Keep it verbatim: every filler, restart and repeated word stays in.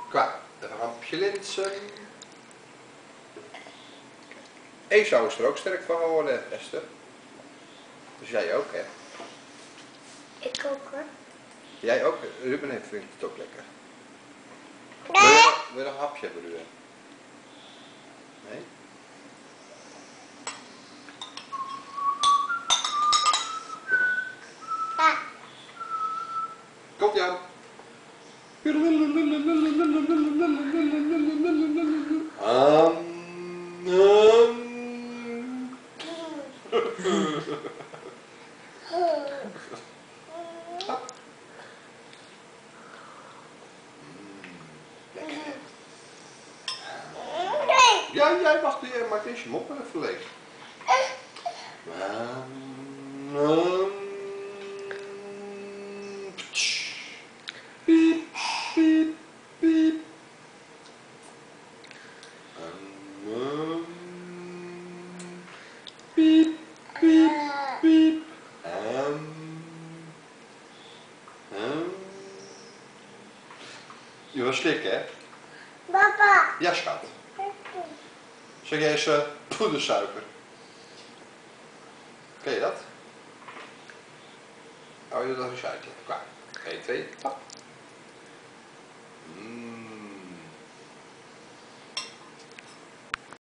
Qua rampje linzen. Esau is er ook sterk van geworden, Esther. Dus jij ook, hè? Ik ook hoor. Jij ook? Ruben heeft vindt het ook lekker. Wil je, wil je nog een hapje hebben, Ruben? Nee? Ja. Komt jou. Um, um. Ja, jij wacht, jij maakt eerst je mop even leeg. Piep, piep, piep. Piep, piep, piep. Je was slikken, hè? Papa. Ja, schat. Zeg jij eens uh, poedersuiker. Ken je dat? Hou je dat eens uit? Klaar. één, twee, tap.